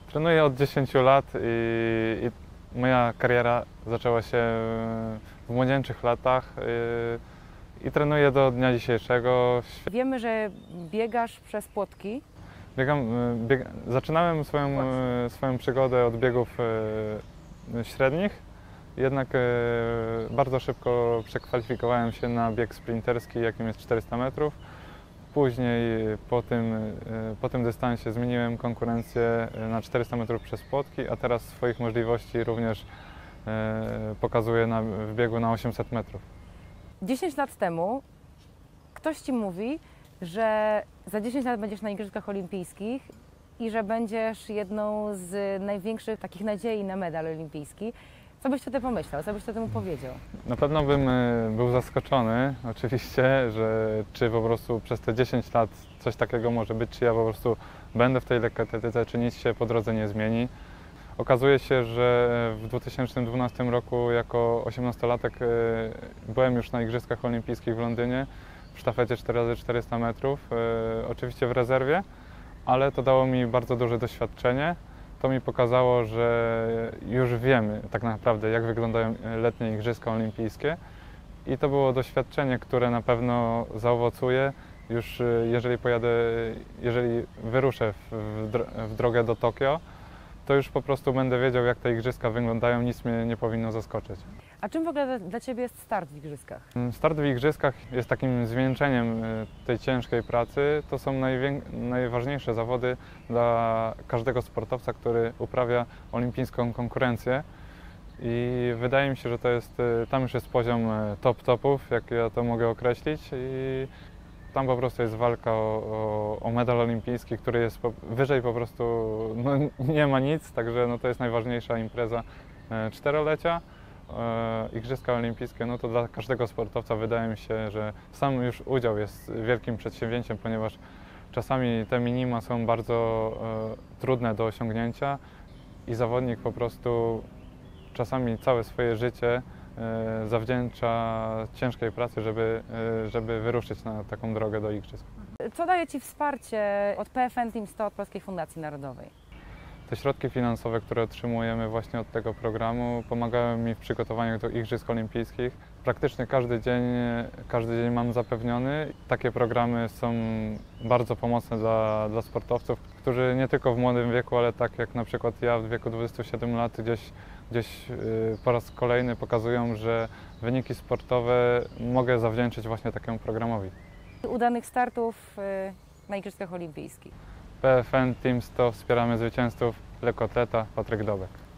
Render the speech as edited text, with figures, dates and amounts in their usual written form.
Trenuję od 10 lat i moja kariera zaczęła się w młodzieńczych latach i trenuję do dnia dzisiejszego. Wiemy, że biegasz przez płotki. Zaczynałem swoją przygodę od biegów średnich, jednak bardzo szybko przekwalifikowałem się na bieg sprinterski, jakim jest 400 metrów. Później po tym dystansie zmieniłem konkurencję na 400 metrów przez płotki, a teraz swoich możliwości również pokazuję w biegu na 800 metrów. 10 lat temu ktoś Ci mówi, że za 10 lat będziesz na Igrzyskach Olimpijskich i że będziesz jedną z największych takich nadziei na medal olimpijski. Co byś wtedy pomyślał? Co byś wtedy mu powiedział? Na pewno bym był zaskoczony oczywiście, że czy po prostu przez te 10 lat coś takiego może być, czy ja po prostu będę w tej lekkoatletyce, czy nic się po drodze nie zmieni. Okazuje się, że w 2012 roku jako 18-latek byłem już na Igrzyskach Olimpijskich w Londynie w sztafecie 4x400 metrów, oczywiście w rezerwie, ale to dało mi bardzo duże doświadczenie. To mi pokazało, że już wiemy tak naprawdę, jak wyglądają letnie Igrzyska Olimpijskie i to było doświadczenie, które na pewno zaowocuje już jeżeli wyruszę w drogę do Tokio, to już po prostu będę wiedział, jak te Igrzyska wyglądają, nic mnie nie powinno zaskoczyć. A czym w ogóle dla Ciebie jest start w Igrzyskach? Start w Igrzyskach jest takim zwieńczeniem tej ciężkiej pracy. To są najważniejsze zawody dla każdego sportowca, który uprawia olimpijską konkurencję. I wydaje mi się, że tam już jest poziom top-topów, jak ja to mogę określić. I tam po prostu jest walka o medal olimpijski, który jest wyżej po prostu, no, nie ma nic, także no, to jest najważniejsza impreza czterolecia. Igrzyska Olimpijskie, no to dla każdego sportowca wydaje mi się, że sam już udział jest wielkim przedsięwzięciem, ponieważ czasami te minima są bardzo trudne do osiągnięcia i zawodnik po prostu czasami całe swoje życie zawdzięcza ciężkiej pracy, żeby wyruszyć na taką drogę do Igrzysk. Co daje Ci wsparcie od PFN Team 100 od Polskiej Fundacji Narodowej? Te środki finansowe, które otrzymujemy właśnie od tego programu, pomagają mi w przygotowaniu do Igrzysk Olimpijskich. Praktycznie każdy dzień mam zapewniony. Takie programy są bardzo pomocne dla sportowców, którzy nie tylko w młodym wieku, ale tak jak na przykład ja w wieku 27 lat gdzieś po raz kolejny pokazują, że wyniki sportowe mogę zawdzięczyć właśnie takiemu programowi. Udanych startów na Igrzyskach Olimpijskich. PFN Team 100 wspieramy zwycięzców, lekkoatleta Patryk Dobek.